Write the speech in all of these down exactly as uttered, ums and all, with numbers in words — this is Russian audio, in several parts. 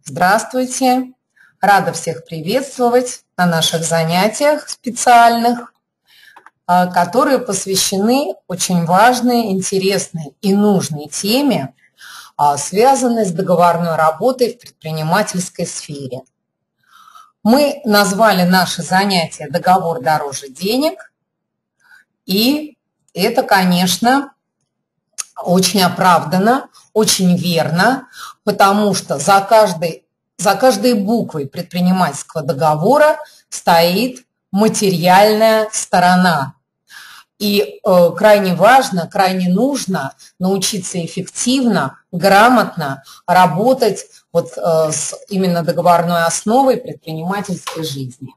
Здравствуйте! Рада всех приветствовать на наших занятиях специальных, которые посвящены очень важной, интересной и нужной теме, связанной с договорной работой в предпринимательской сфере. Мы назвали наше занятие «Договор дороже денег», и это, конечно, очень оправданно, очень верно, потому что за каждой, за каждой буквой предпринимательского договора стоит материальная сторона. И э, крайне важно, крайне нужно научиться эффективно, грамотно работать вот, э, с именно договорной основой предпринимательской жизни.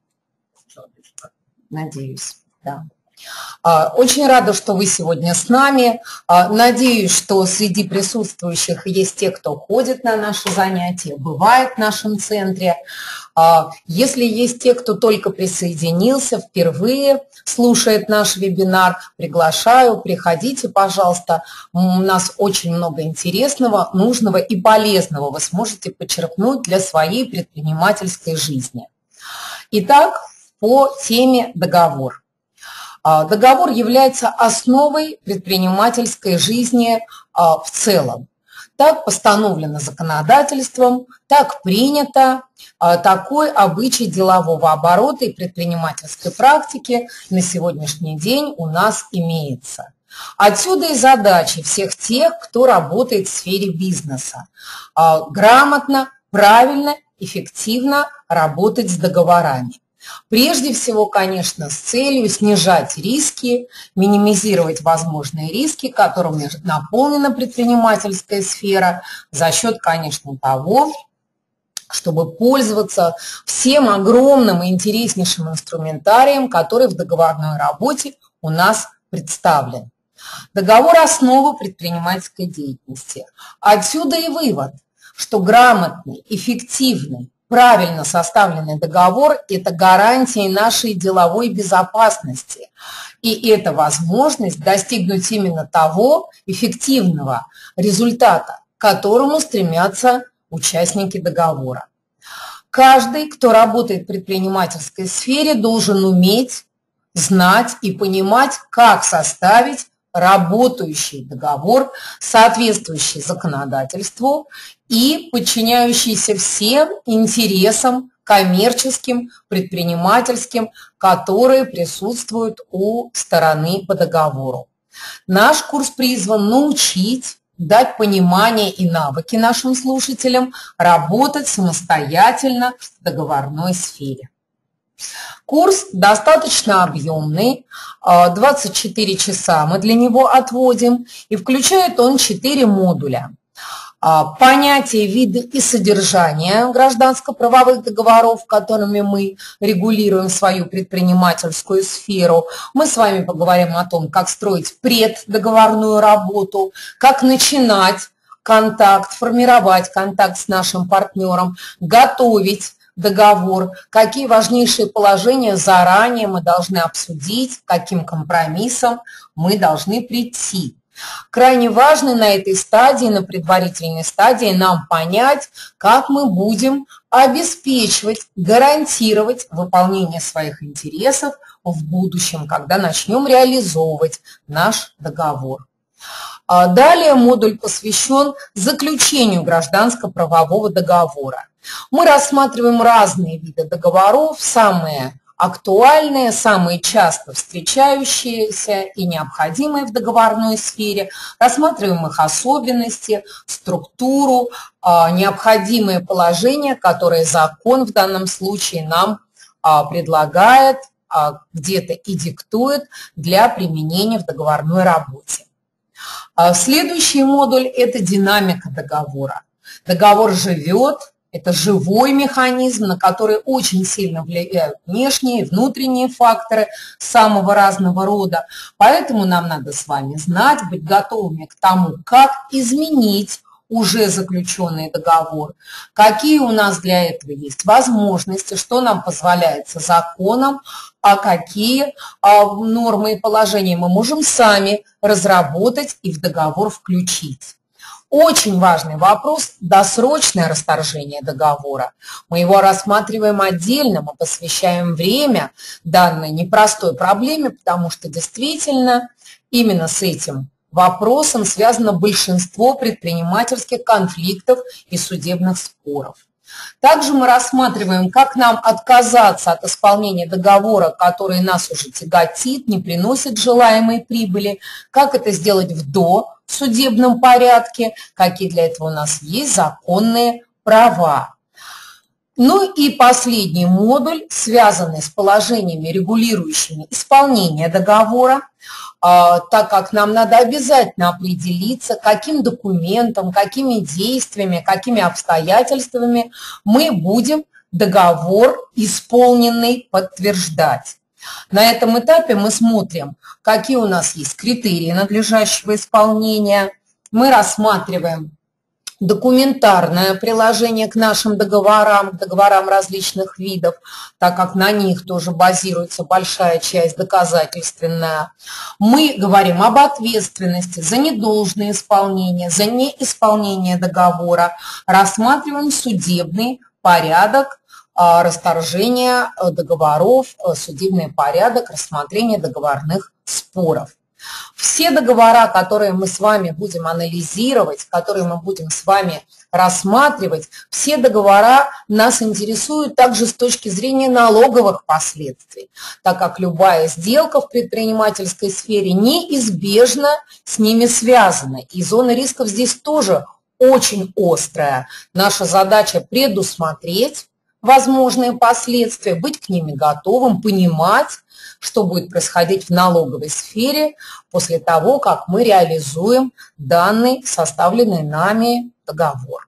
Надеюсь, да. Очень рада, что вы сегодня с нами. Надеюсь, что среди присутствующих есть те, кто ходит на наши занятия, бывает в нашем центре. Если есть те, кто только присоединился, впервые слушает наш вебинар, приглашаю, приходите, пожалуйста. У нас очень много интересного, нужного и полезного вы сможете почерпнуть для своей предпринимательской жизни. Итак, по теме договор. Договор является основой предпринимательской жизни в целом. Так постановлено законодательством, так принято, такой обычай делового оборота и предпринимательской практики на сегодняшний день у нас имеется. Отсюда и задачи всех тех, кто работает в сфере бизнеса. Грамотно, правильно, эффективно работать с договорами. Прежде всего, конечно, с целью снижать риски, минимизировать возможные риски, которыми наполнена предпринимательская сфера, за счет, конечно, того, чтобы пользоваться всем огромным и интереснейшим инструментарием, который в договорной работе у нас представлен. Договор – основа предпринимательской деятельности. Отсюда и вывод, что грамотный, эффективный, правильно составленный договор – это гарантия нашей деловой безопасности. И это возможность достигнуть именно того эффективного результата, к которому стремятся участники договора. Каждый, кто работает в предпринимательской сфере, должен уметь, знать и понимать, как составить работающий договор, соответствующий законодательству и подчиняющийся всем интересам коммерческим, предпринимательским, которые присутствуют у стороны по договору. Наш курс призван научить, дать понимание и навыки нашим слушателям работать самостоятельно в договорной сфере. Курс достаточно объемный, двадцать четыре часа мы для него отводим, и включает он четыре модуля. Понятие, виды и содержание гражданско-правовых договоров, которыми мы регулируем свою предпринимательскую сферу. Мы с вами поговорим о том, как строить преддоговорную работу, как начинать контакт, формировать контакт с нашим партнером, готовить договор, какие важнейшие положения заранее мы должны обсудить, к каким компромиссам мы должны прийти. Крайне важно на этой стадии, на предварительной стадии, нам понять, как мы будем обеспечивать, гарантировать выполнение своих интересов в будущем, когда начнем реализовывать наш договор. Далее модуль посвящен заключению гражданско-правового договора. Мы рассматриваем разные виды договоров, самые актуальные, самые часто встречающиеся и необходимые в договорной сфере, рассматриваем их особенности, структуру, необходимые положения, которые закон в данном случае нам предлагает, где-то и диктует для применения в договорной работе. Следующий модуль – это динамика договора. Договор живет. Это живой механизм, на который очень сильно влияют внешние и внутренние факторы самого разного рода. Поэтому нам надо с вами знать, быть готовыми к тому, как изменить уже заключенный договор, какие у нас для этого есть возможности, что нам позволяется законом, а какие нормы и положения мы можем сами разработать и в договор включить. Очень важный вопрос – досрочное расторжение договора. Мы его рассматриваем отдельно, мы посвящаем время данной непростой проблеме, потому что действительно именно с этим вопросом связано большинство предпринимательских конфликтов и судебных споров. Также мы рассматриваем, как нам отказаться от исполнения договора, который нас уже тяготит, не приносит желаемой прибыли, как это сделать в досудебном порядке, какие для этого у нас есть законные права. Ну и последний модуль, связанный с положениями, регулирующими исполнение договора, так как нам надо обязательно определиться, каким документом, какими действиями, какими обстоятельствами мы будем договор исполненный подтверждать. На этом этапе мы смотрим, какие у нас есть критерии надлежащего исполнения. Мы рассматриваем документарное приложение к нашим договорам, к договорам различных видов, так как на них тоже базируется большая часть доказательственная. Мы говорим об ответственности за недолжное исполнение, за неисполнение договора, рассматриваем судебный порядок расторжения договоров, судебный порядок рассмотрения договорных споров. Все договора, которые мы с вами будем анализировать, которые мы будем с вами рассматривать, все договора нас интересуют также с точки зрения налоговых последствий, так как любая сделка в предпринимательской сфере неизбежно с ними связана. И зона рисков здесь тоже очень острая. Наша задача предусмотреть возможные последствия, быть к ним готовым, понимать, что будет происходить в налоговой сфере после того, как мы реализуем данный составленный нами договор.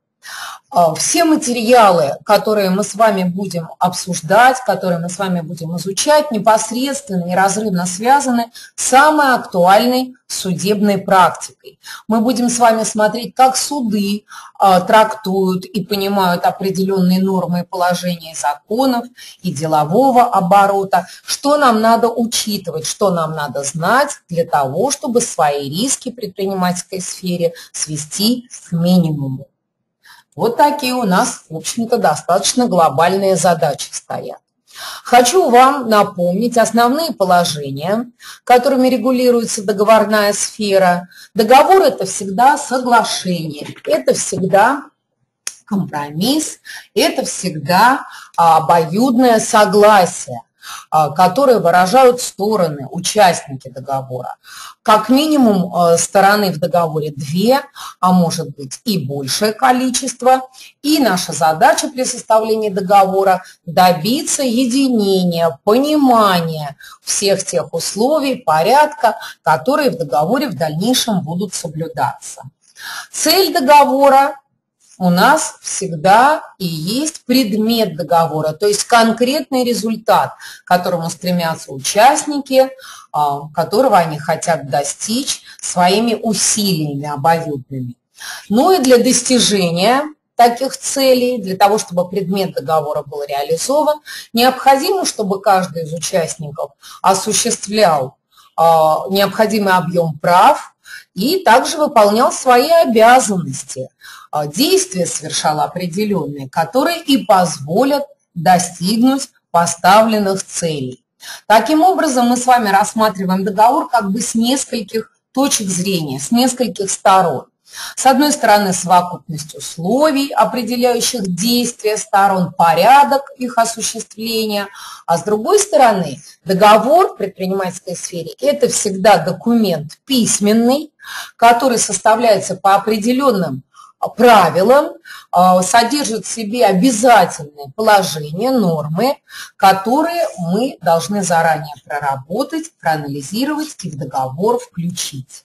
Все материалы, которые мы с вами будем обсуждать, которые мы с вами будем изучать, непосредственно, неразрывно связаны с самой актуальной судебной практикой. Мы будем с вами смотреть, как суды трактуют и понимают определенные нормы и положения законов и делового оборота, что нам надо учитывать, что нам надо знать для того, чтобы свои риски в предпринимательской сфере свести к минимуму. Вот такие у нас, в общем-то, достаточно глобальные задачи стоят. Хочу вам напомнить основные положения, которыми регулируется договорная сфера. Договор – это всегда соглашение, это всегда компромисс, это всегда обоюдное согласие, которые выражают стороны, участники договора. Как минимум стороны в договоре две, а может быть и большее количество. И наша задача при составлении договора – добиться единения, понимания всех тех условий, порядка, которые в договоре в дальнейшем будут соблюдаться. Цель договора у нас всегда и есть предмет договора, то есть конкретный результат, к которому стремятся участники, которого они хотят достичь своими усилиями обоюдными. Ну и для достижения таких целей, для того, чтобы предмет договора был реализован, необходимо, чтобы каждый из участников осуществлял необходимый объем прав и также выполнял свои обязанности. Действия совершал определенные, которые и позволят достигнуть поставленных целей. Таким образом, мы с вами рассматриваем договор как бы с нескольких точек зрения, с нескольких сторон. С одной стороны, совокупность условий, определяющих действия сторон, порядок их осуществления, а с другой стороны, договор в предпринимательской сфере – это всегда документ письменный, который составляется по определенным правилам, содержит в себе обязательные положения, нормы, которые мы должны заранее проработать, проанализировать и в договор включить.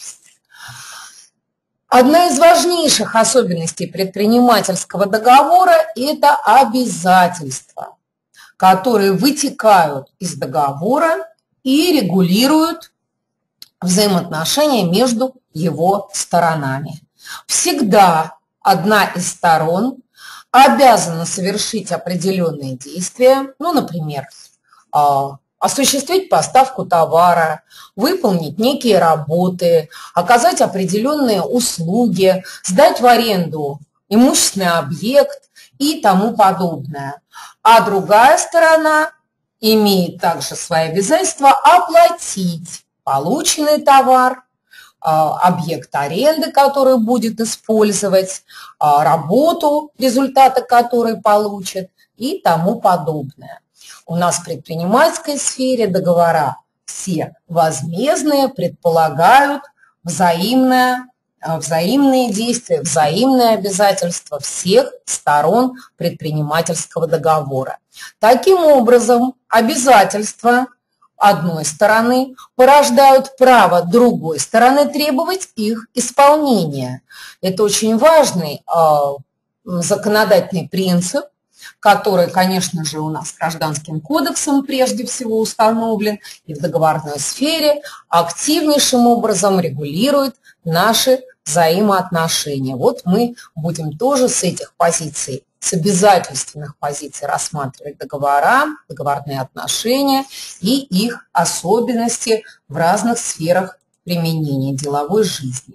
Одна из важнейших особенностей предпринимательского договора – это обязательства, которые вытекают из договора и регулируют взаимоотношения между его сторонами. Всегда одна из сторон обязана совершить определенные действия, ну, например, осуществить поставку товара, выполнить некие работы, оказать определенные услуги, сдать в аренду имущественный объект и тому подобное. А другая сторона имеет также свои обязательства оплатить полученный товар, объект аренды, который будет использовать, работу, результаты которой получит и тому подобное. У нас в предпринимательской сфере договора все возмездные, предполагают взаимное, взаимные действия, взаимные обязательства всех сторон предпринимательского договора. Таким образом, обязательства одной стороны порождают право другой стороны требовать их исполнения. Это очень важный э, законодательный принцип, который, конечно же, у нас Гражданским кодексом прежде всего установлен и в договорной сфере активнейшим образом регулирует наши взаимоотношения. Вот мы будем тоже с этих позиций, с обязательственных позиций рассматривать договора, договорные отношения и их особенности в разных сферах применения деловой жизни.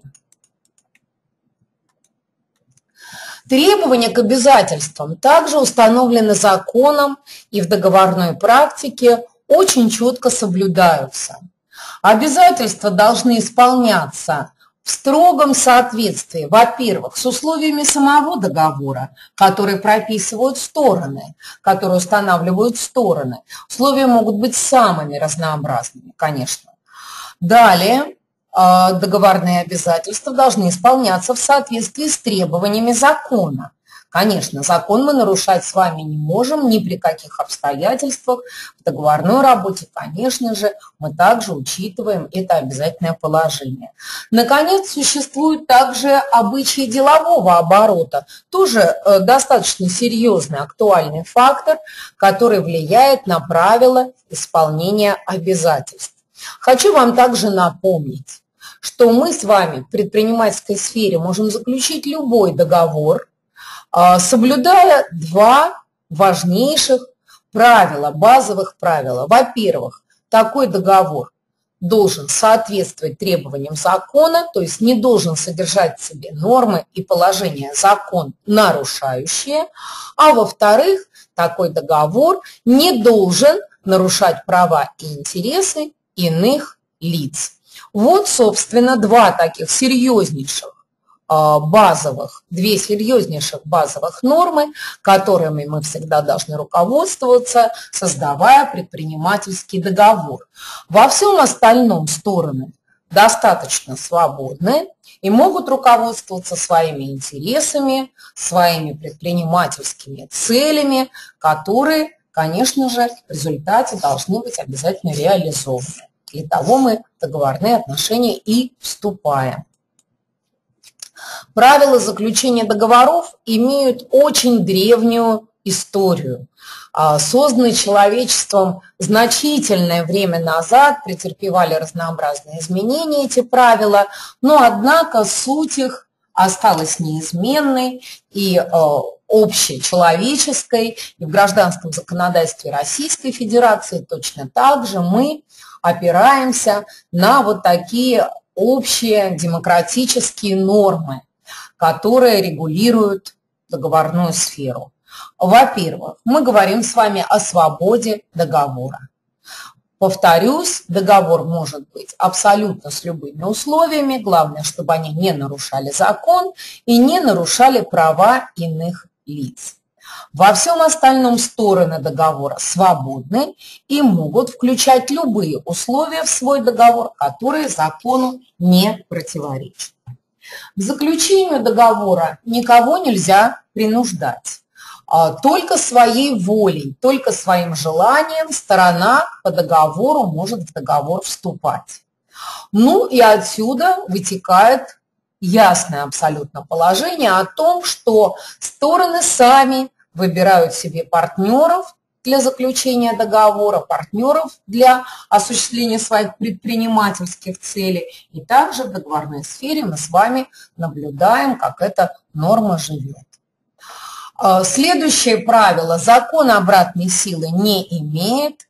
Требования к обязательствам также установлены законом и в договорной практике очень четко соблюдаются. Обязательства должны исполняться в строгом соответствии, во-первых, с условиями самого договора, которые прописывают стороны, которые устанавливают стороны. Условия могут быть самыми разнообразными, конечно. Далее, договорные обязательства должны исполняться в соответствии с требованиями закона. Конечно, закон мы нарушать с вами не можем ни при каких обстоятельствах. В договорной работе, конечно же, мы также учитываем это обязательное положение. Наконец, существует также обычаи делового оборота, тоже достаточно серьезный, актуальный фактор, который влияет на правила исполнения обязательств. Хочу вам также напомнить, что мы с вами в предпринимательской сфере можем заключить любой договор, соблюдая два важнейших правила, базовых правила. Во-первых, такой договор должен соответствовать требованиям закона, то есть не должен содержать в себе нормы и положения закон нарушающие. А во-вторых, такой договор не должен нарушать права и интересы иных лиц. Вот, собственно, два таких серьезнейших базовых, две серьезнейших базовых нормы, которыми мы всегда должны руководствоваться, создавая предпринимательский договор. Во всем остальном стороны достаточно свободны и могут руководствоваться своими интересами, своими предпринимательскими целями, которые, конечно же, в результате должны быть обязательно реализованы. Для того мы в договорные отношения и вступаем. Правила заключения договоров имеют очень древнюю историю. Созданы человечеством значительное время назад, претерпевали разнообразные изменения эти правила, но, однако, суть их осталась неизменной и общечеловеческой, и в гражданском законодательстве Российской Федерации точно так же мы опираемся на вот такие общие демократические нормы, которые регулируют договорную сферу. Во-первых, мы говорим с вами о свободе договора. Повторюсь, договор может быть абсолютно с любыми условиями, главное, чтобы они не нарушали закон и не нарушали права иных лиц. Во всем остальном стороны договора свободны и могут включать любые условия в свой договор, которые закону не противоречат. К заключению договора никого нельзя принуждать. Только своей волей, только своим желанием сторона по договору может в договор вступать. Ну и отсюда вытекает ясное абсолютно положение о том, что стороны сами выбирают себе партнеров для заключения договора, партнеров для осуществления своих предпринимательских целей. И также в договорной сфере мы с вами наблюдаем, как эта норма живет. Следующее правило: закон обратной силы не имеет.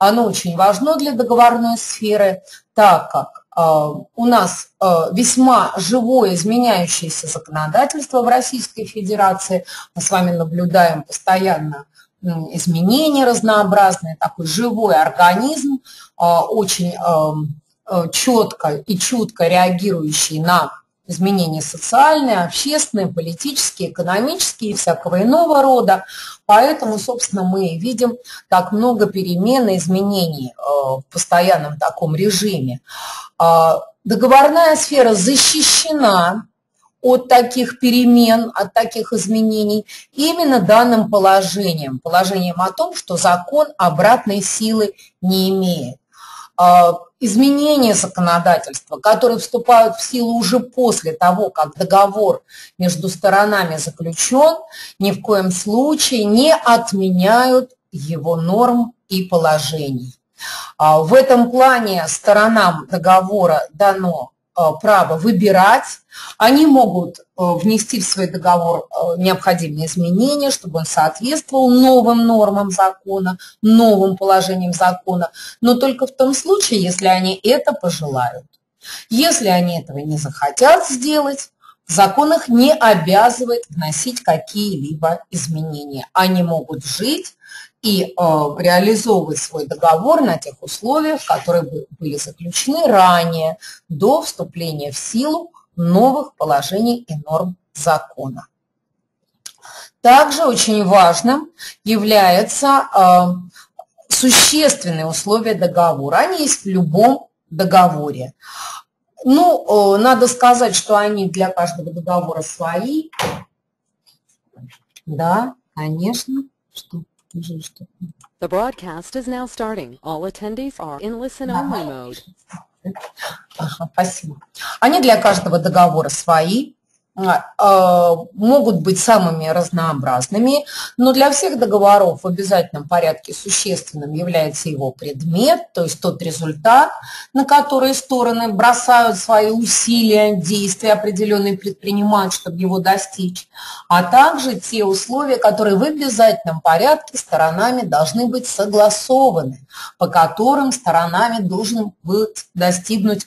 Оно очень важно для договорной сферы, так как у нас весьма живое изменяющееся законодательство в Российской Федерации. Мы с вами наблюдаем постоянно изменения разнообразные, такой живой организм, очень четко и чутко реагирующий на изменения социальные, общественные, политические, экономические и всякого иного рода. Поэтому, собственно, мы видим так много перемен и изменений в постоянном таком режиме. Договорная сфера защищена от таких перемен, от таких изменений именно данным положением, положением о том, что закон обратной силы не имеет. Изменения законодательства, которые вступают в силу уже после того, как договор между сторонами заключен, ни в коем случае не отменяют его норм и положений. В этом плане сторонам договора дано право выбирать. Они могут внести в свой договор необходимые изменения, чтобы он соответствовал новым нормам закона, новым положениям закона, но только в том случае, если они это пожелают. Если они этого не захотят сделать, закон их не обязывает вносить какие-либо изменения. Они могут жить и э, реализовывать свой договор на тех условиях, которые были заключены ранее, до вступления в силу новых положений и норм закона. Также очень важным является э, существенные условия договора. Они есть в любом договоре. Ну, э, надо сказать, что они для каждого договора свои. Да, конечно. Что? The broadcast is now starting. All attendees are in listen-only mode. Ага, спасибо. Они для каждого договора свои, могут быть самыми разнообразными, но для всех договоров в обязательном порядке существенным является его предмет, то есть тот результат, на который стороны бросают свои усилия, действия определенные предпринимают, чтобы его достичь, а также те условия, которые в обязательном порядке сторонами должны быть согласованы, по которым сторонами должен быть достигнут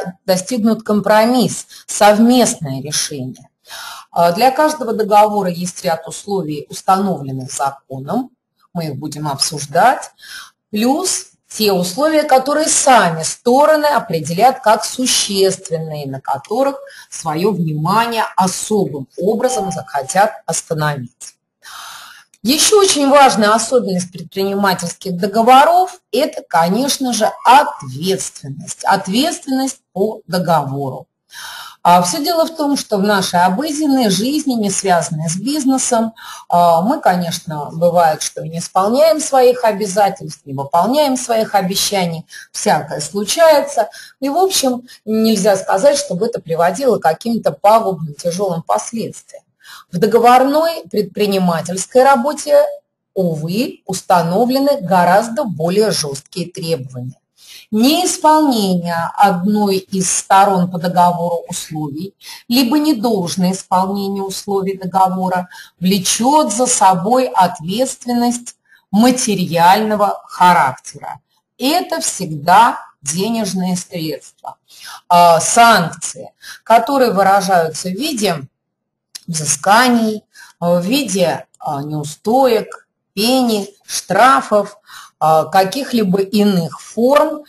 компромисс, совместное решение. Для каждого договора есть ряд условий, установленных законом, мы их будем обсуждать, плюс те условия, которые сами стороны определят как существенные, на которых свое внимание особым образом захотят остановить. Еще очень важная особенность предпринимательских договоров – это, конечно же, ответственность. Ответственность по договору. А все дело в том, что в нашей обыденной жизни, не связанной с бизнесом, мы, конечно, бывает, что не исполняем своих обязательств, не выполняем своих обещаний, всякое случается. И, в общем, нельзя сказать, чтобы это приводило к каким-то пагубным, тяжелым последствиям. В договорной предпринимательской работе, увы, установлены гораздо более жесткие требования. Неисполнение одной из сторон по договору условий, либо недолжное исполнение условий договора влечет за собой ответственность материального характера. Это всегда денежные средства, санкции, которые выражаются в виде взысканий, в виде неустоек, пени, штрафов, каких-либо иных форм,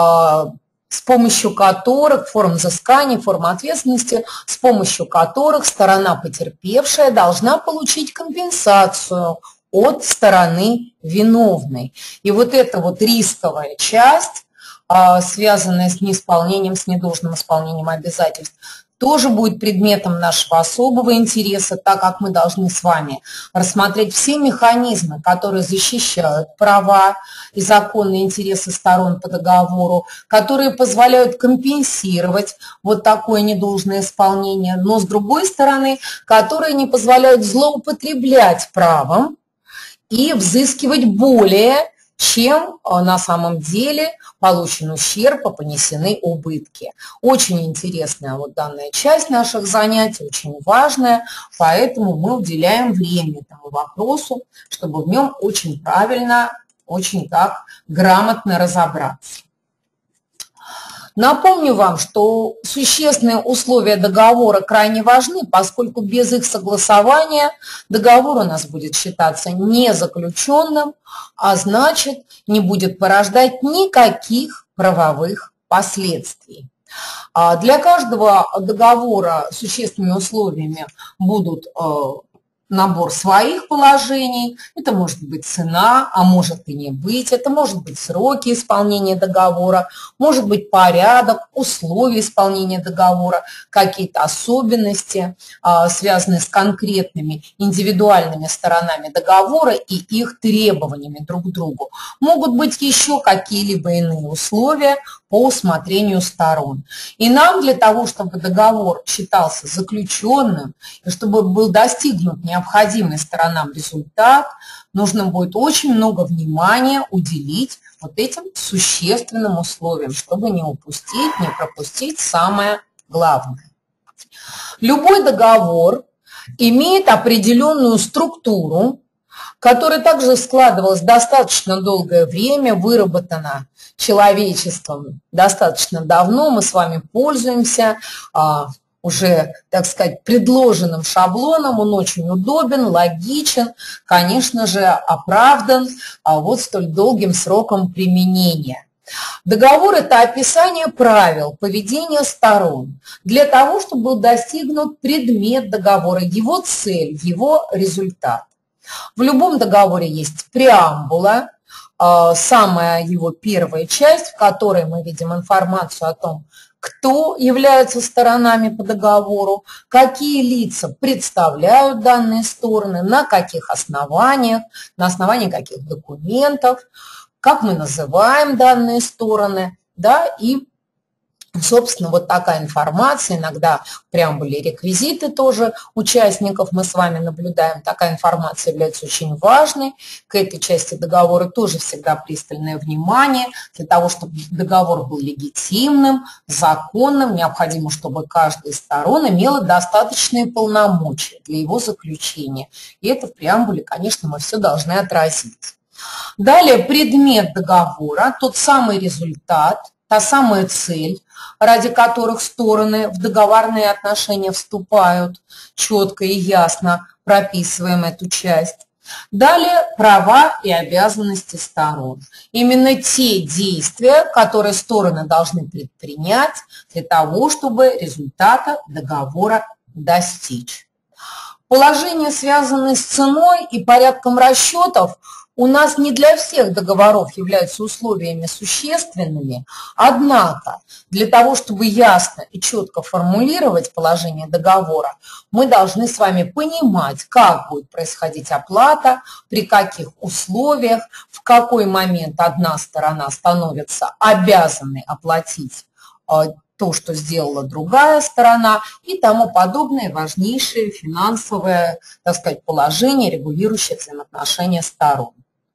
с помощью которых, форм взыскания, форм ответственности, с помощью которых сторона потерпевшая должна получить компенсацию от стороны виновной. И вот эта вот рисковая часть, связанная с неисполнением, с недолжным исполнением обязательств, тоже будет предметом нашего особого интереса, так как мы должны с вами рассмотреть все механизмы, которые защищают права и законные интересы сторон по договору, которые позволяют компенсировать вот такое недолжное исполнение, но с другой стороны, которые не позволяют злоупотреблять правом и взыскивать более, чем на самом деле получен ущерб и понесены убытки. Очень интересная вот данная часть наших занятий, очень важная, поэтому мы уделяем время этому вопросу, чтобы в нем очень правильно очень так грамотно разобраться. Напомню вам, что существенные условия договора крайне важны, поскольку без их согласования договор у нас будет считаться незаключенным, а значит, не будет порождать никаких правовых последствий. Для каждого договора существенными условиями будут набор своих положений, это может быть цена, а может и не быть, это может быть сроки исполнения договора, может быть порядок, условия исполнения договора, какие-то особенности, связанные с конкретными индивидуальными сторонами договора и их требованиями друг к другу. Могут быть еще какие-либо иные условия по усмотрению сторон. И нам для того, чтобы договор считался заключенным и чтобы был достигнут необходимый сторонам результат, нужно будет очень много внимания уделить вот этим существенным условиям, чтобы не упустить, не пропустить самое главное. Любой договор имеет определенную структуру, которая также складывалась достаточно долгое время, выработана человечеством достаточно давно. Мы с вами пользуемся а, уже, так сказать, предложенным шаблоном. Он очень удобен, логичен, конечно же, оправдан а вот столь долгим сроком применения. Договор – это описание правил поведения сторон для того, чтобы был достигнут предмет договора, его цель, его результат. В любом договоре есть преамбула, самая его первая часть, в которой мы видим информацию о том, кто являются сторонами по договору, какие лица представляют данные стороны, на каких основаниях, на основании каких документов, как мы называем данные стороны, да, и собственно, вот такая информация, иногда в преамбуле реквизиты тоже участников мы с вами наблюдаем, такая информация является очень важной, к этой части договора тоже всегда пристальное внимание, для того, чтобы договор был легитимным, законным, необходимо, чтобы каждая из сторон имела достаточные полномочия для его заключения, и это в преамбуле, конечно, мы все должны отразить. Далее предмет договора, тот самый результат, та самая цель, ради которых стороны в договорные отношения вступают, четко и ясно прописываем эту часть. Далее права и обязанности сторон. Именно те действия, которые стороны должны предпринять для того, чтобы результата договора достичь. Положения, связанные с ценой и порядком расчетов, у нас не для всех договоров являются условиями существенными, однако для того, чтобы ясно и четко формулировать положение договора, мы должны с вами понимать, как будет происходить оплата, при каких условиях, в какой момент одна сторона становится обязанной оплатить то, что сделала другая сторона, и тому подобное важнейшее финансовое, так сказать, положение, регулирующее взаимоотношения сторон.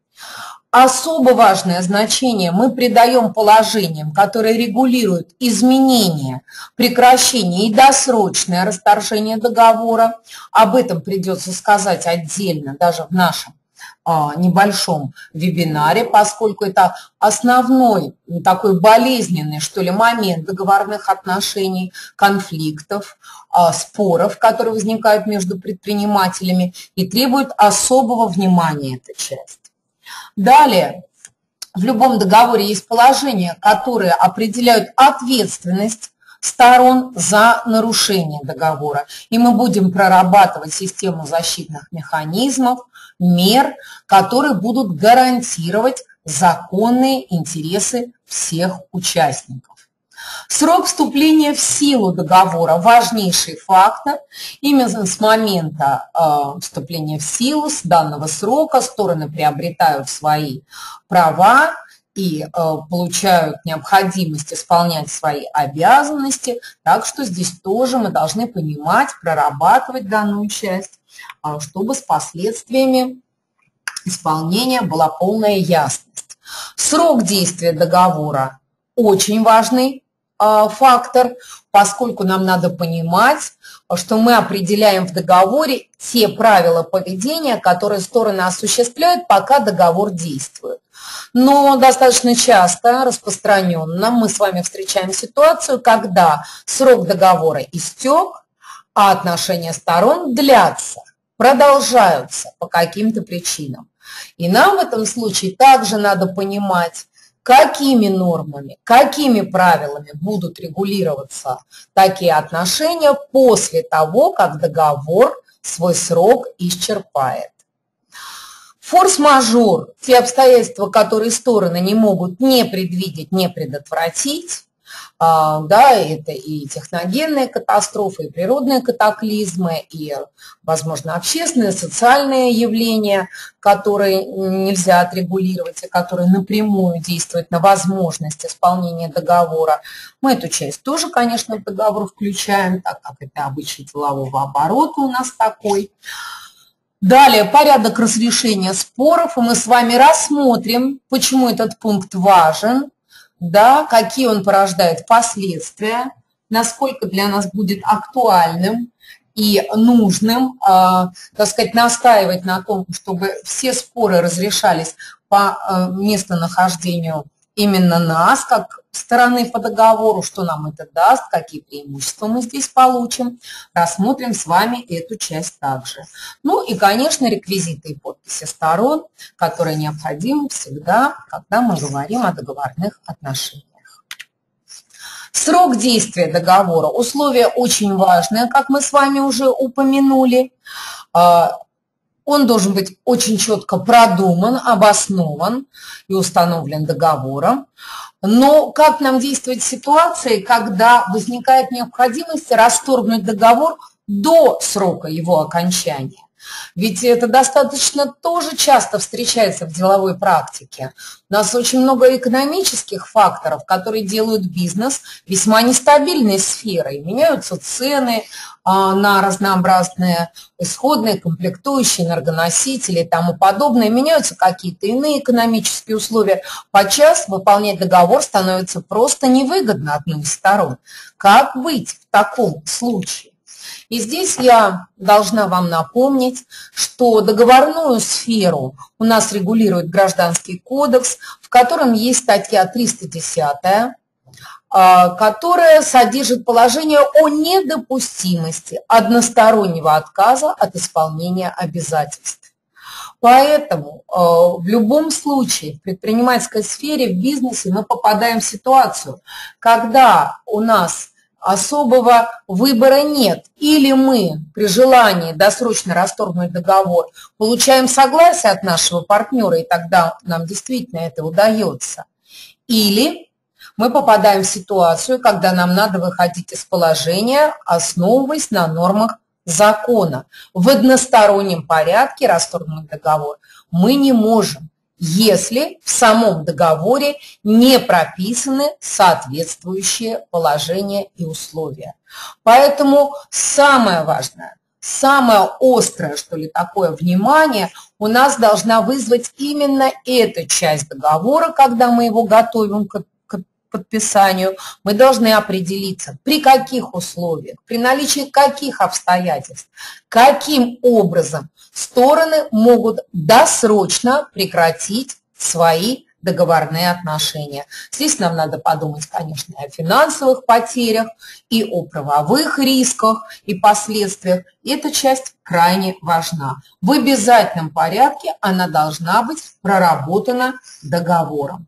Особо важное значение мы придаем положениям, которые регулируют изменение, прекращение и досрочное расторжение договора. Об этом придется сказать отдельно, даже в нашем а, небольшом вебинаре, поскольку это основной такой болезненный, что ли, момент договорных отношений, конфликтов, а, споров, которые возникают между предпринимателями и требуют особого внимания эта часть. Далее, в любом договоре есть положения, которые определяют ответственность сторон за нарушение договора. И мы будем прорабатывать систему защитных механизмов, мер, которые будут гарантировать законные интересы всех участников. Срок вступления в силу договора – важнейший фактор. Именно с момента э, вступления в силу, с данного срока, стороны приобретают свои права и э, получают необходимость исполнять свои обязанности. Так что здесь тоже мы должны понимать, прорабатывать данную часть, э, чтобы с последствиями исполнения была полная ясность. Срок действия договора – очень важный фактор, поскольку нам надо понимать, что мы определяем в договоре те правила поведения, которые стороны осуществляют, пока договор действует. Но достаточно часто, распространенно, мы с вами встречаем ситуацию, когда срок договора истек, а отношения сторон длятся, продолжаются по каким-то причинам. И нам в этом случае также надо понимать, какими нормами, какими правилами будут регулироваться такие отношения после того, как договор свой срок исчерпает. Форс-мажор – те обстоятельства, которые стороны не могут не предвидеть, не предотвратить. Да, это и техногенные катастрофы, и природные катаклизмы, и, возможно, общественные, социальные явления, которые нельзя отрегулировать и которые напрямую действуют на возможность исполнения договора. Мы эту часть тоже, конечно, в договор включаем, так как это обычай делового оборота у нас такой. Далее, порядок разрешения споров, и мы с вами рассмотрим, почему этот пункт важен. Да, какие он порождает последствия, насколько для нас будет актуальным и нужным, э, так сказать, настаивать на том, чтобы все споры разрешались по э, местонахождению именно нас, как стороны по договору, что нам это даст, какие преимущества мы здесь получим. Рассмотрим с вами эту часть также. Ну и, конечно, реквизиты и подписи сторон, которые необходимы всегда, когда мы говорим о договорных отношениях. Срок действия договора. Условие очень важное, как мы с вами уже упомянули. Он должен быть очень четко продуман, обоснован и установлен договором. Но как нам действовать в ситуации, когда возникает необходимость расторгнуть договор до срока его окончания? Ведь это достаточно тоже часто встречается в деловой практике. У нас очень много экономических факторов, которые делают бизнес весьма нестабильной сферой. Меняются цены на разнообразные исходные, комплектующие, энергоносители и тому подобное. Меняются какие-то иные экономические условия. Подчас выполнять договор становится просто невыгодно одной из сторон. Как быть в таком случае? И здесь я должна вам напомнить, что договорную сферу у нас регулирует Гражданский кодекс, в котором есть статья триста десятая, которая содержит положение о недопустимости одностороннего отказа от исполнения обязательств. Поэтому в любом случае в предпринимательской сфере, в бизнесе мы попадаем в ситуацию, когда у нас особого выбора нет. Или мы при желании досрочно расторгнуть договор получаем согласие от нашего партнера, и тогда нам действительно это удается. Или мы попадаем в ситуацию, когда нам надо выходить из положения, основываясь на нормах закона. В одностороннем порядке расторгнуть договор мы не можем, если в самом договоре не прописаны соответствующие положения и условия. Поэтому самое важное, самое острое, что ли, такое внимание у нас должна вызвать именно эта часть договора, когда мы его готовим к подписанию. Мы должны определиться, при каких условиях, при наличии каких обстоятельств, каким образом стороны могут досрочно прекратить свои договорные отношения. Здесь нам надо подумать, конечно, и о финансовых потерях, и о правовых рисках и последствиях. Эта часть крайне важна. В обязательном порядке она должна быть проработана договором.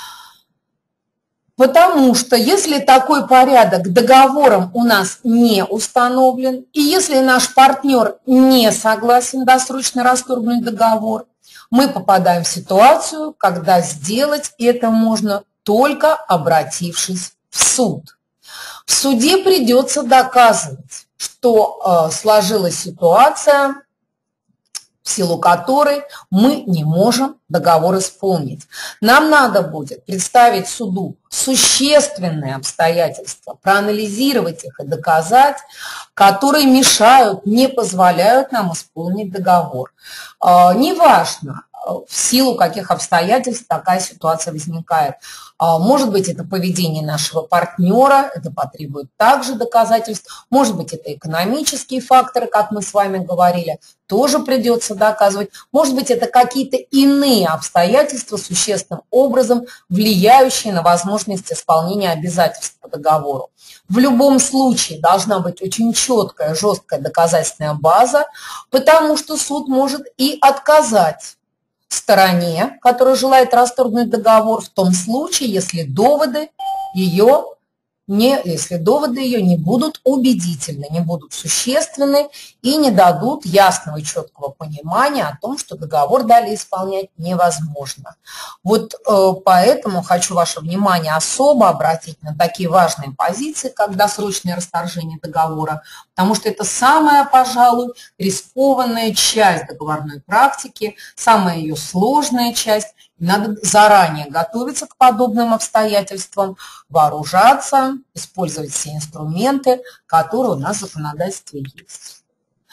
Потому что если такой порядок договором у нас не установлен, и если наш партнер не согласен досрочно расторгнуть договор, мы попадаем в ситуацию, когда сделать это можно только обратившись в суд. В суде придется доказывать, что э, сложилась ситуация, в силу которой мы не можем договор исполнить. Нам надо будет представить суду существенные обстоятельства, проанализировать их и доказать, которые мешают, не позволяют нам исполнить договор. Неважно, в силу каких обстоятельств такая ситуация возникает. Может быть, это поведение нашего партнера, это потребует также доказательств. Может быть, это экономические факторы, как мы с вами говорили, тоже придется доказывать. Может быть, это какие-то иные обстоятельства, существенным образом влияющие на возможность исполнения обязательств по договору. В любом случае должна быть очень четкая, жесткая доказательная база, потому что суд может и отказать стороне, которая желает расторгнуть договор, в том случае, если доводы ее не, если доводы ее не будут убедительны, не будут существенны и не дадут ясного и четкого понимания о том, что договор далее исполнять невозможно. Вот э, поэтому хочу ваше внимание особо обратить на такие важные позиции, как досрочное расторжение договора, потому что это самая, пожалуй, рискованная часть договорной практики, самая ее сложная часть. Надо заранее готовиться к подобным обстоятельствам, вооружаться, использовать все инструменты, которые у нас в законодательстве есть.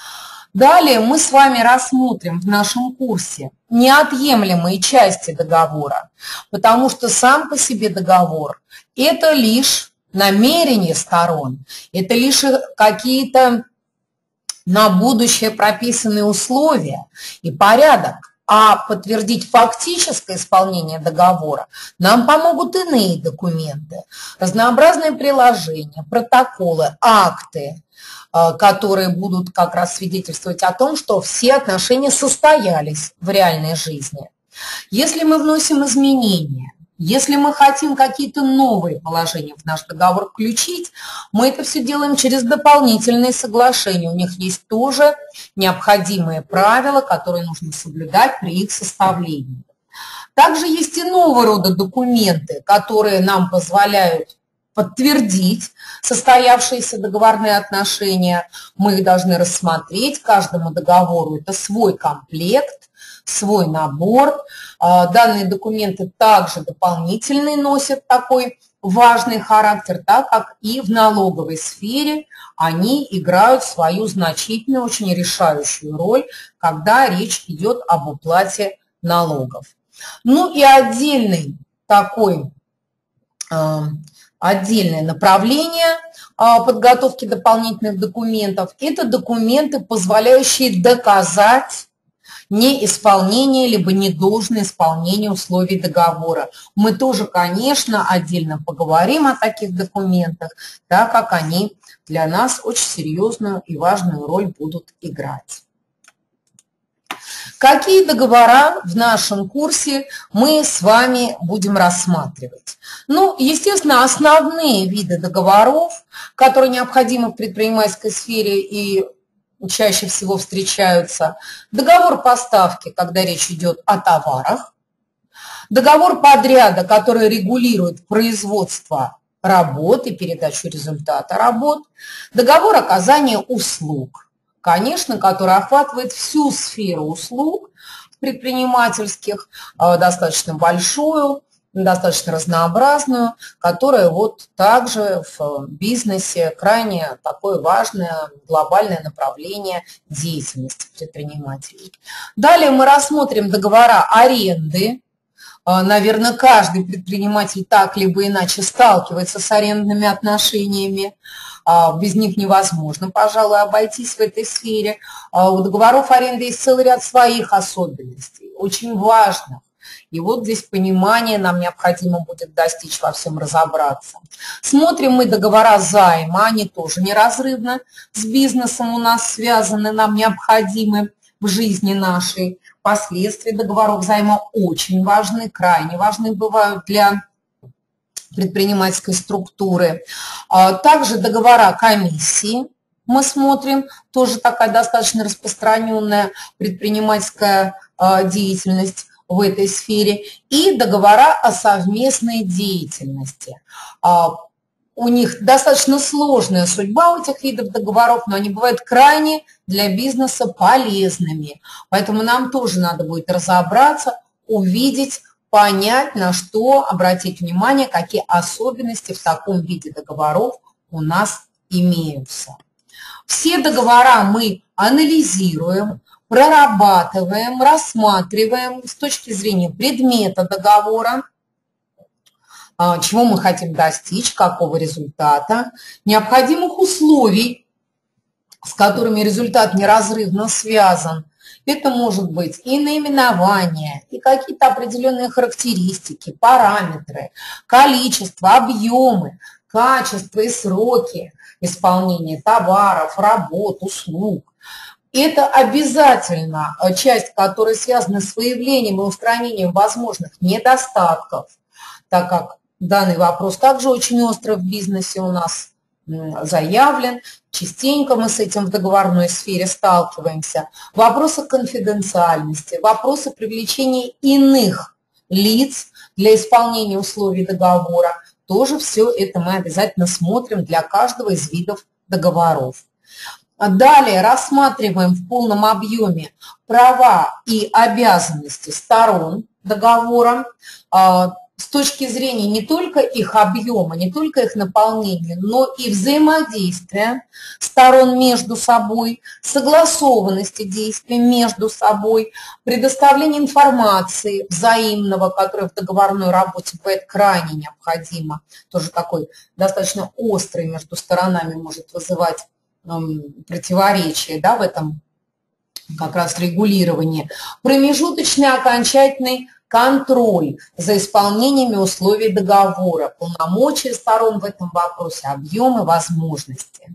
Далее мы с вами рассмотрим в нашем курсе неотъемлемые части договора, потому что сам по себе договор – это лишь намерение сторон, это лишь какие-то на будущее прописанные условия и порядок. А подтвердить фактическое исполнение договора нам помогут иные документы, разнообразные приложения, протоколы, акты, которые будут как раз свидетельствовать о том, что все отношения состоялись в реальной жизни. Если мы вносим изменения, если мы хотим какие-то новые положения в наш договор включить, мы это все делаем через дополнительные соглашения. У них есть тоже необходимые правила, которые нужно соблюдать при их составлении. Также есть и нового рода документы, которые нам позволяют подтвердить состоявшиеся договорные отношения. Мы их должны рассмотреть. Каждому договору это свой комплект, свой набор. Данные документы также дополнительный носят такой важный характер, так как и в налоговой сфере они играют свою значительную, очень решающую роль, когда речь идет об уплате налогов. Ну и отдельный такой, отдельное направление подготовки дополнительных документов – это документы, позволяющие доказать неисполнение либо недолжное исполнение условий договора. Мы тоже, конечно, отдельно поговорим о таких документах, так как они для нас очень серьезную и важную роль будут играть. Какие договора в нашем курсе мы с вами будем рассматривать? Ну, естественно, основные виды договоров, которые необходимы в предпринимательской сфере и чаще всего встречаются. Договор поставки, когда речь идет о товарах. Договор подряда, который регулирует производство работ и передачу результата работ. Договор оказания услуг, конечно, который охватывает всю сферу услуг предпринимательских, достаточно большую, достаточно разнообразную, которая вот также в бизнесе крайне такое важное глобальное направление деятельности предпринимателей. Далее мы рассмотрим договора аренды. Наверное, каждый предприниматель так либо иначе сталкивается с арендными отношениями. Без них невозможно, пожалуй, обойтись в этой сфере. У договоров аренды есть целый ряд своих особенностей, очень важных. И вот здесь понимание нам необходимо будет достичь, во всем разобраться. Смотрим мы договора займа, они тоже неразрывно с бизнесом у нас связаны, нам необходимы в жизни нашей. Последствия договоров займа очень важны, крайне важны бывают для предпринимательской структуры. Также договора комиссии мы смотрим, тоже такая достаточно распространенная предпринимательская деятельность в этой сфере, и договора о совместной деятельности. У них достаточно сложная судьба у этих видов договоров, но они бывают крайне для бизнеса полезными. Поэтому нам тоже надо будет разобраться, увидеть, понять, на что обратить внимание, какие особенности в таком виде договоров у нас имеются. Все договора мы анализируем, прорабатываем, рассматриваем с точки зрения предмета договора, чего мы хотим достичь, какого результата, необходимых условий, с которыми результат неразрывно связан. Это может быть и наименование, и какие-то определенные характеристики, параметры, количество, объемы, качество и сроки исполнения товаров, работ, услуг. Это обязательно часть, которая связана с выявлением и устранением возможных недостатков, так как данный вопрос также очень остро в бизнесе у нас заявлен, частенько мы с этим в договорной сфере сталкиваемся. Вопросы конфиденциальности, вопросы привлечения иных лиц для исполнения условий договора, тоже все это мы обязательно смотрим для каждого из видов договоров. Далее рассматриваем в полном объеме права и обязанности сторон договора, с точки зрения не только их объема, не только их наполнения, но и взаимодействия сторон между собой, согласованности действий между собой, предоставления информации взаимного, которая в договорной работе бывает крайне необходимо, тоже такой достаточно острый между сторонами может вызывать эм, противоречие, да, в этом как раз регулировании. Промежуточный окончательный контроль за исполнениями условий договора, полномочия сторон в этом вопросе, объемы, возможности.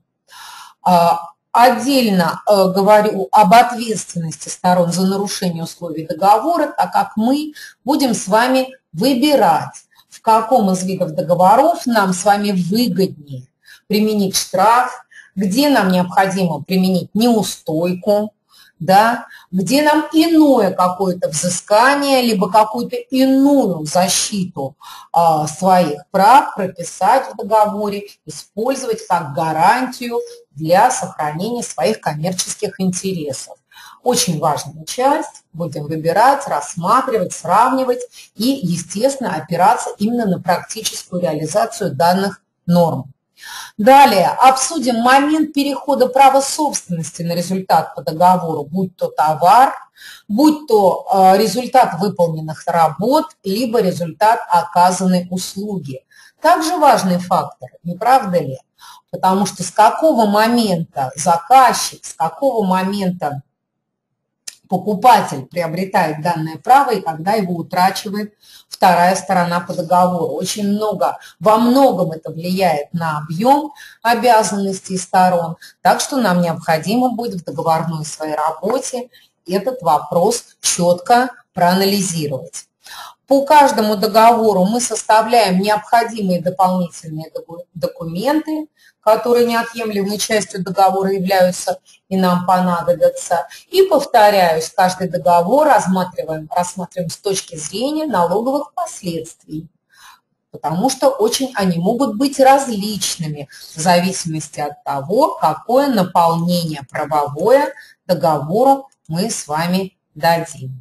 Отдельно говорю об ответственности сторон за нарушение условий договора, так как мы будем с вами выбирать, в каком из видов договоров нам с вами выгоднее применить штраф, где нам необходимо применить неустойку, да, где нам иное какое-то взыскание, либо какую-то иную защиту а, своих прав прописать в договоре, использовать как гарантию для сохранения своих коммерческих интересов. Очень важная часть, будем выбирать, рассматривать, сравнивать и, естественно, опираться именно на практическую реализацию данных норм. Далее обсудим момент перехода права собственности на результат по договору, будь то товар, будь то результат выполненных работ, либо результат оказанной услуги. Также важный фактор, не правда ли? Потому что с какого момента заказчик, с какого момента покупатель приобретает данное право и когда его утрачивает вторая сторона по договору. Очень много, во многом это влияет на объем обязанностей сторон, так что нам необходимо будет в договорной своей работе этот вопрос четко проанализировать. По каждому договору мы составляем необходимые дополнительные документы, которые неотъемлемой частью договора являются и нам понадобятся. И, повторяюсь, каждый договор рассматриваем, рассматриваем с точки зрения налоговых последствий, потому что очень они могут быть различными в зависимости от того, какое наполнение правовое договору мы с вами дадим.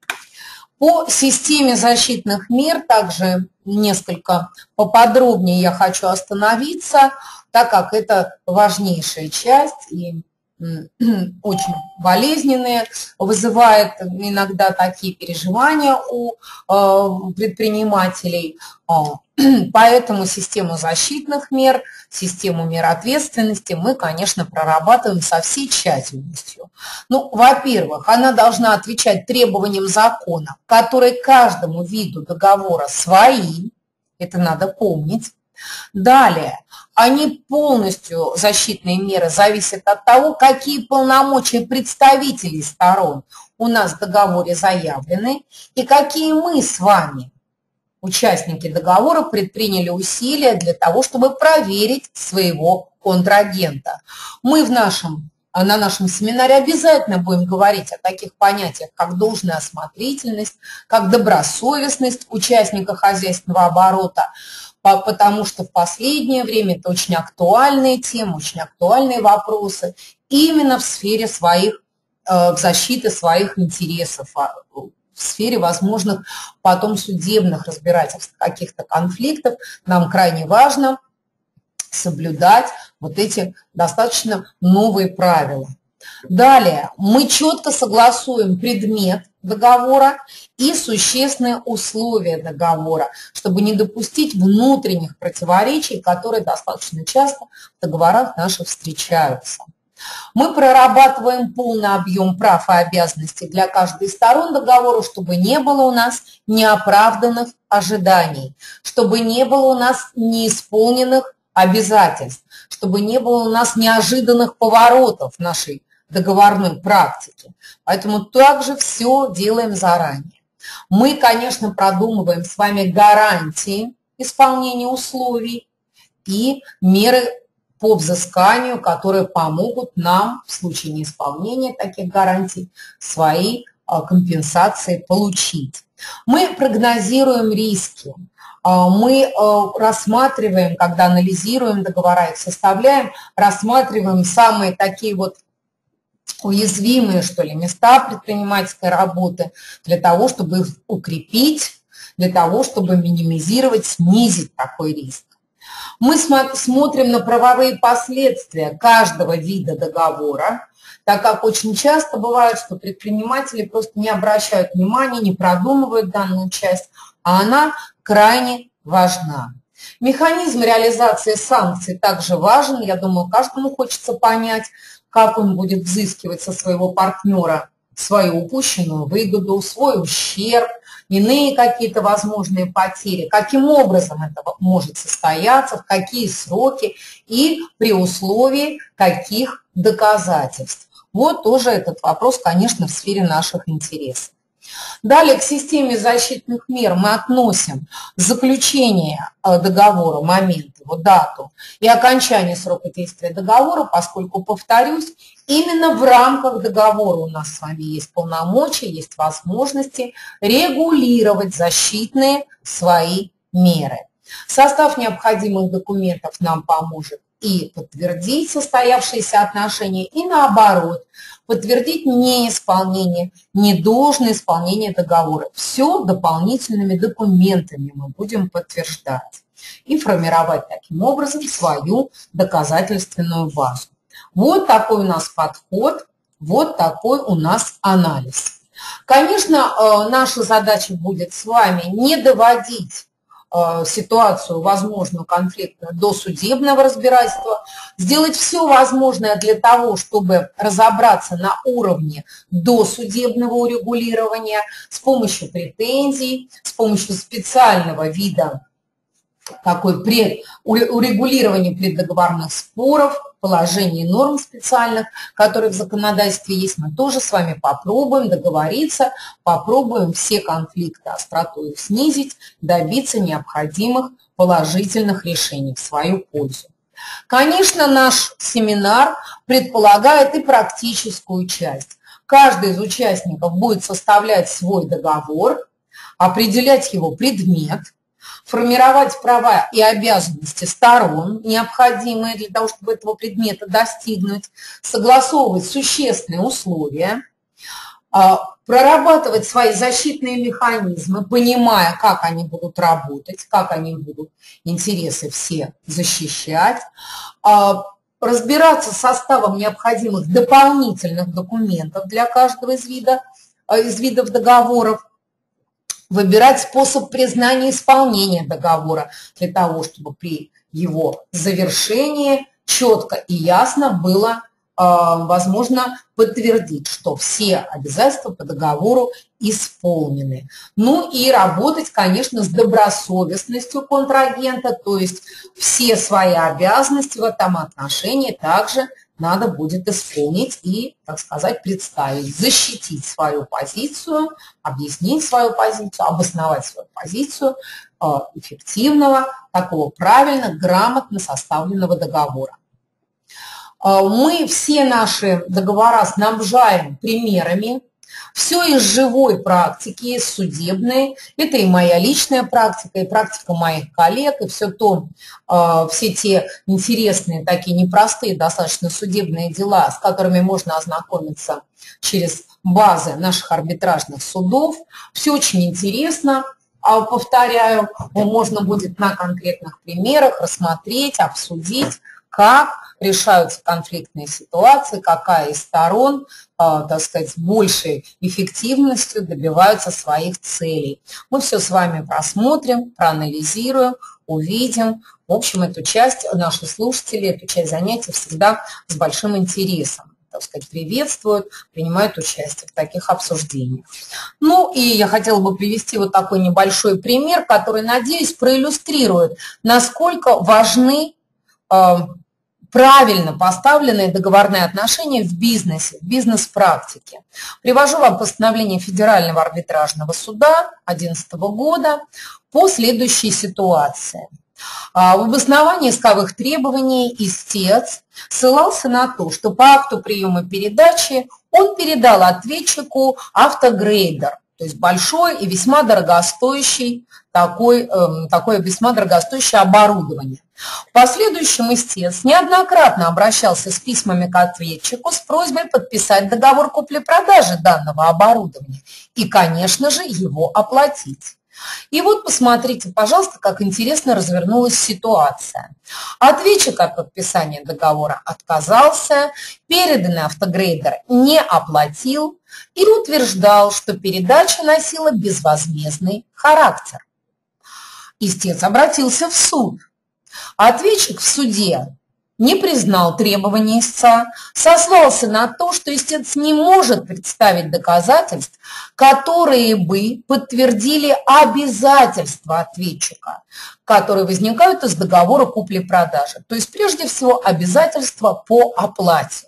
По системе защитных мер также несколько поподробнее я хочу остановиться, так как это важнейшая часть и очень болезненная, вызывает иногда такие переживания у предпринимателей. Поэтому систему защитных мер, систему мер ответственности мы, конечно, прорабатываем со всей тщательностью. Ну, во-первых, она должна отвечать требованиям закона, которые каждому виду договора свои, это надо помнить. Далее, они полностью, защитные меры, зависят от того, какие полномочия представителей сторон у нас в договоре заявлены и какие мы с вами, участники договора, предприняли усилия для того, чтобы проверить своего контрагента. Мы в нашем, на нашем семинаре обязательно будем говорить о таких понятиях, как должная осмотрительность, как добросовестность участника хозяйственного оборота, потому что в последнее время это очень актуальные темы, очень актуальные вопросы именно в сфере своих, в защиты своих интересов, в сфере возможных потом судебных разбирательств, каких-то конфликтов. Нам крайне важно соблюдать вот эти достаточно новые правила. Далее, мы четко согласуем предмет договора и существенные условия договора, чтобы не допустить внутренних противоречий, которые достаточно часто в договорах наших встречаются. Мы прорабатываем полный объем прав и обязанностей для каждой из сторон договора, чтобы не было у нас неоправданных ожиданий, чтобы не было у нас неисполненных обязательств, чтобы не было у нас неожиданных поворотов нашей договорной практики. Поэтому также все делаем заранее. Мы, конечно, продумываем с вами гарантии исполнения условий и меры по взысканию, которые помогут нам в случае неисполнения таких гарантий свои компенсации получить. Мы прогнозируем риски. Мы рассматриваем, когда анализируем договора, их составляем, рассматриваем самые такие вот уязвимые, что ли, места предпринимательской работы для того, чтобы их укрепить, для того, чтобы минимизировать, снизить такой риск. Мы смотрим на правовые последствия каждого вида договора, так как очень часто бывает, что предприниматели просто не обращают внимания, не продумывают данную часть, а она крайне важна. Механизм реализации санкций также важен. Я думаю, каждому хочется понять, как он будет взыскивать со своего партнера свою упущенную выгоду, свой ущерб, иные какие-то возможные потери, каким образом это может состояться, в какие сроки и при условии каких доказательств. Вот тоже этот вопрос, конечно, в сфере наших интересов. Далее к системе защитных мер мы относим заключение договора, момент, его дату и окончание срока действия договора, поскольку, повторюсь, именно в рамках договора у нас с вами есть полномочия, есть возможности регулировать защитные свои меры. Состав необходимых документов нам поможет и подтвердить состоявшиеся отношения, и наоборот, подтвердить неисполнение, недолжное исполнение договора. Все дополнительными документами мы будем подтверждать и формировать таким образом свою доказательственную базу. Вот такой у нас подход, вот такой у нас анализ. Конечно, наша задача будет с вами не доводить ситуацию, возможную конфликтную, до судебного разбирательства, сделать все возможное для того, чтобы разобраться на уровне досудебного урегулирования с помощью претензий, с помощью специального вида такой пред, урегулирования преддоговорных споров, положений норм специальных, которые в законодательстве есть, мы тоже с вами попробуем договориться, попробуем все конфликты остроту их снизить, добиться необходимых положительных решений в свою пользу. Конечно, наш семинар предполагает и практическую часть. Каждый из участников будет составлять свой договор, определять его предмет, формировать права и обязанности сторон, необходимые для того, чтобы этого предмета достигнуть, согласовывать существенные условия, прорабатывать свои защитные механизмы, понимая, как они будут работать, как они будут интересы все защищать, разбираться с составом необходимых дополнительных документов для каждого из, вида, из видов договоров, выбирать способ признания исполнения договора для того, чтобы при его завершении четко и ясно было э, возможно подтвердить, что все обязательства по договору исполнены. Ну и работать, конечно, с добросовестностью контрагента, то есть все свои обязанности в этом отношении также надо будет исполнить и, так сказать, представить, защитить свою позицию, объяснить свою позицию, обосновать свою позицию эффективного, такого правильно, грамотно составленного договора. Мы все наши договора снабжаем примерами, все из живой практики, из судебной. Это и моя личная практика, и практика моих коллег, и все, то, все те интересные, такие непростые достаточно судебные дела, с которыми можно ознакомиться через базы наших арбитражных судов. Все очень интересно. Повторяю, можно будет на конкретных примерах рассмотреть, обсудить, как решаются конфликтные ситуации, какая из сторон, так сказать, с большей эффективностью добиваются своих целей. Мы все с вами просмотрим, проанализируем, увидим. В общем, эту часть, наши слушатели, эту часть занятий всегда с большим интересом, так сказать, приветствуют, принимают участие в таких обсуждениях. Ну и я хотела бы привести вот такой небольшой пример, который, надеюсь, проиллюстрирует, насколько важны э, правильно поставленные договорные отношения в бизнесе, в бизнес-практике. Привожу вам постановление Федерального арбитражного суда две тысячи одиннадцатого года по следующей ситуации. В обосновании исковых требований истец ссылался на то, что по акту приема передачи он передал ответчику автогрейдер, то есть большой и весьма дорогостоящий такой, э, такое весьма дорогостоящее оборудование. В последующем истец неоднократно обращался с письмами к ответчику с просьбой подписать договор купли-продажи данного оборудования и, конечно же, его оплатить. И вот посмотрите, пожалуйста, как интересно развернулась ситуация. Ответчик от подписания договора отказался, переданный автогрейдер не оплатил и утверждал, что передача носила безвозмездный характер. Истец обратился в суд. Ответчик в суде не признал требования истца, сослался на то, что истец не может представить доказательств, которые бы подтвердили обязательства ответчика, которые возникают из договора купли-продажи. То есть, прежде всего, обязательства по оплате.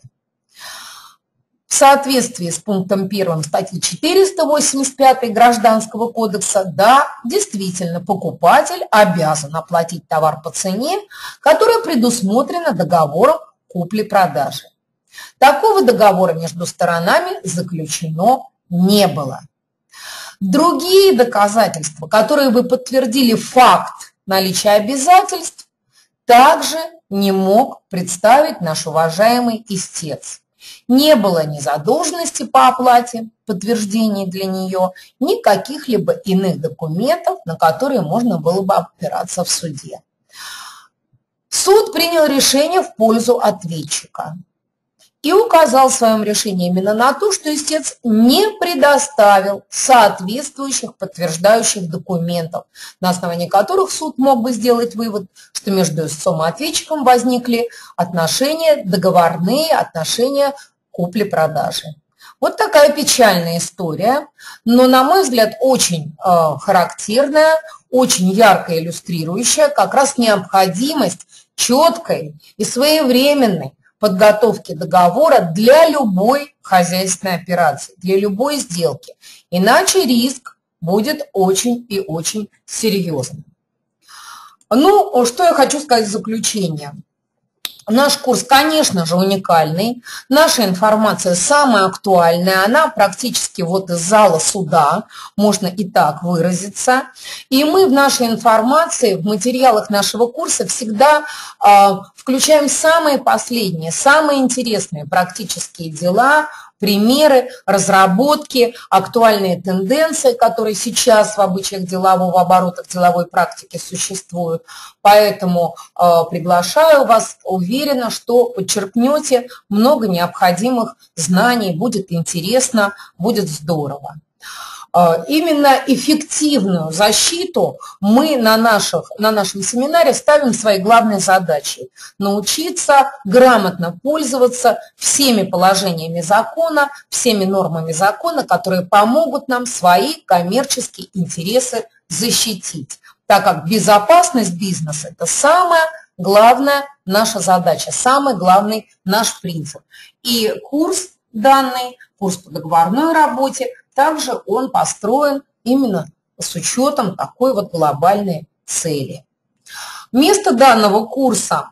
В соответствии с пунктом первым статьи четыреста восемьдесят пятой Гражданского кодекса, да, действительно, покупатель обязан оплатить товар по цене, которая предусмотрена договором купли-продажи. Такого договора между сторонами заключено не было. Другие доказательства, которые бы подтвердили факт наличия обязательств, также не мог представить наш уважаемый истец. Не было ни задолженности по оплате, подтверждений для нее, ни каких-либо иных документов, на которые можно было бы опираться в суде. Суд принял решение в пользу ответчика и указал в своем решении именно на то, что истец не предоставил соответствующих подтверждающих документов, на основании которых суд мог бы сделать вывод, что между истцом и ответчиком возникли отношения, договорные отношения купли-продажи. Вот такая печальная история, но, на мой взгляд, очень э, характерная, очень ярко иллюстрирующая как раз необходимость четкой и своевременной подготовки договора для любой хозяйственной операции, для любой сделки. Иначе риск будет очень и очень серьезным. Ну, что я хочу сказать в заключение. Наш курс, конечно же, уникальный. Наша информация самая актуальная. Она практически вот из зала суда, можно и так выразиться. И мы в нашей информации, в материалах нашего курса всегда э, включаем самые последние, самые интересные практические дела, примеры, разработки, актуальные тенденции, которые сейчас в обычаях делового оборота, в деловой практике существуют. Поэтому э, приглашаю вас, уверена, что подчеркнете много необходимых знаний, будет интересно, будет здорово. Именно эффективную защиту мы на, наших, на нашем семинаре ставим своей главной задачей – научиться грамотно пользоваться всеми положениями закона, всеми нормами закона, которые помогут нам свои коммерческие интересы защитить, так как безопасность бизнеса – это самая главная наша задача, самый главный наш принцип. И курс данный, курс по договорной работе, также он построен именно с учетом такой вот глобальной цели. Место данного курса,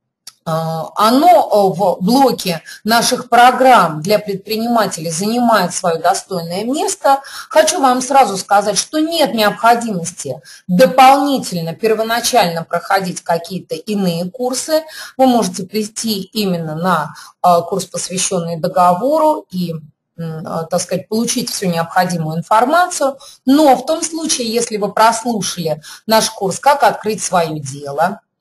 оно в блоке наших программ для предпринимателей занимает свое достойное место. Хочу вам сразу сказать, что нет необходимости дополнительно, первоначально проходить какие-то иные курсы. Вы можете прийти именно на курс, посвященный договору, и так сказать, получить всю необходимую информацию, но в том случае, если вы прослушали наш курс «Как открыть свое дело»,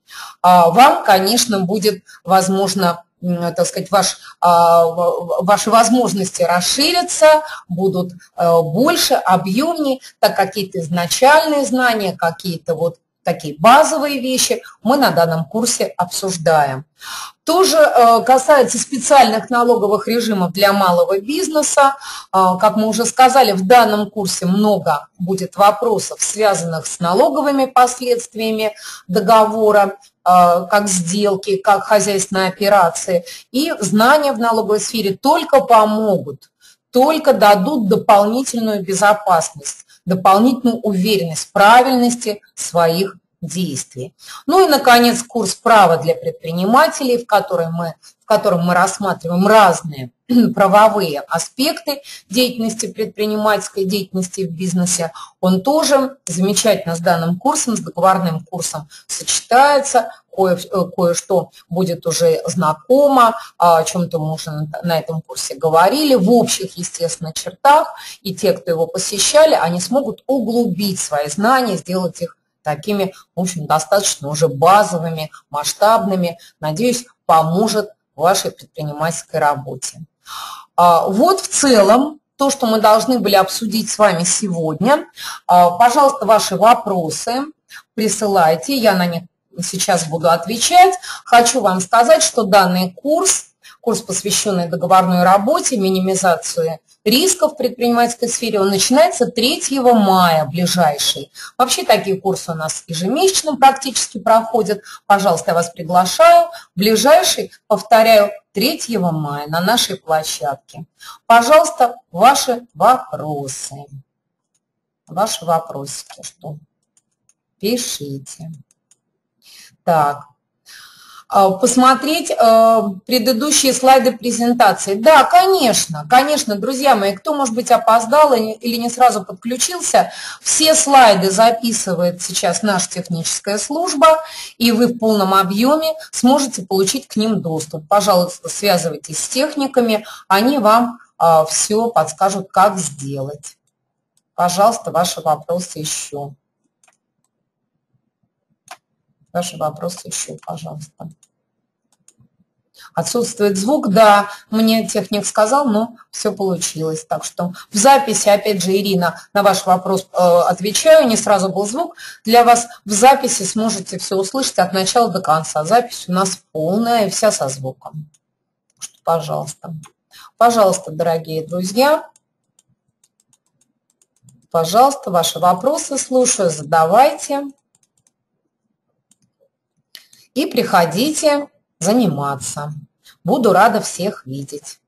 вам, конечно, будет, возможно, так сказать, ваш, ваши возможности расширятся, будут больше, объемнее, так какие-то изначальные знания, какие-то вот такие базовые вещи мы на данном курсе обсуждаем. Тоже касается специальных налоговых режимов для малого бизнеса. Как мы уже сказали, в данном курсе много будет вопросов, связанных с налоговыми последствиями договора, как сделки, как хозяйственные операции. И знания в налоговой сфере только помогут, только дадут дополнительную безопасность, дополнительную уверенность в правильности своих действий. Ну и, наконец, курс «Право для предпринимателей», в котором мы, в котором мы рассматриваем разные правовые аспекты деятельности, предпринимательской деятельности в бизнесе. Он тоже замечательно с данным курсом, с договорным курсом сочетается, кое, кое-что будет уже знакомо, о чем-то мы уже на этом курсе говорили, в общих, естественно, чертах, и те, кто его посещали, они смогут углубить свои знания, сделать их такими, в общем, достаточно уже базовыми, масштабными, надеюсь, поможет в вашей предпринимательской работе. Вот в целом то, что мы должны были обсудить с вами сегодня. Пожалуйста, ваши вопросы присылайте, я на них сейчас буду отвечать. Хочу вам сказать, что данный курс, курс, посвященный договорной работе, минимизации рисков в предпринимательской сфере, он начинается третьего мая, ближайший. Вообще такие курсы у нас ежемесячно практически проходят. Пожалуйста, я вас приглашаю. Ближайший, повторяю, третьего мая на нашей площадке. Пожалуйста, ваши вопросы. Ваши вопросики, что? Пишите. Так. Посмотреть э, предыдущие слайды презентации. Да, конечно, конечно, друзья мои, кто, может быть, опоздал или не сразу подключился, все слайды записывает сейчас наша техническая служба, и вы в полном объеме сможете получить к ним доступ. Пожалуйста, связывайтесь с техниками, они вам э, все подскажут, как сделать. Пожалуйста, ваши вопросы еще. Ваши вопросы еще, пожалуйста. Отсутствует звук, да, мне техник сказал, но все получилось. Так что в записи, опять же, Ирина, на ваш вопрос э, отвечаю, не сразу был звук. Для вас в записи сможете все услышать от начала до конца. Запись у нас полная и вся со звуком. Что, пожалуйста. Пожалуйста, дорогие друзья. Пожалуйста, ваши вопросы слушаю, задавайте. И приходите заниматься. Буду рада всех видеть.